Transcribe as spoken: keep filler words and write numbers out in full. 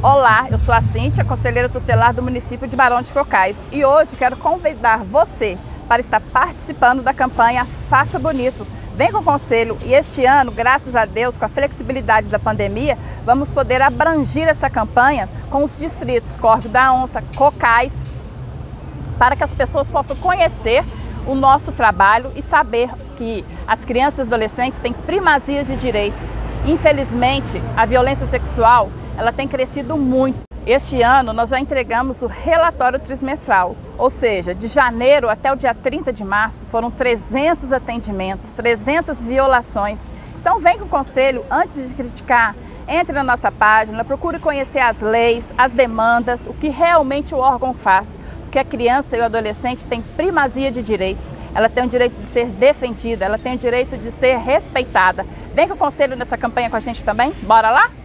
Olá, eu sou a Cíntia, conselheira tutelar do município de Barão de Cocais, e hoje quero convidar você para estar participando da campanha Faça Bonito. Vem com o conselho e este ano, graças a Deus, com a flexibilidade da pandemia, vamos poder abranger essa campanha com os distritos Córrego da Onça, Cocais, para que as pessoas possam conhecer o nosso trabalho e saber que as crianças e adolescentes têm primazia de direitos. Infelizmente, a violência sexual ela tem crescido muito. Este ano nós já entregamos o relatório trimestral, ou seja, de janeiro até o dia trinta de março foram trezentos atendimentos, trezentas violações. Então vem com o conselho, antes de criticar, entre na nossa página, procure conhecer as leis, as demandas, o que realmente o órgão faz. Porque a criança e o adolescente têm primazia de direitos, ela tem o direito de ser defendida, ela tem o direito de ser respeitada. Vem com o conselho nessa campanha com a gente também? Bora lá?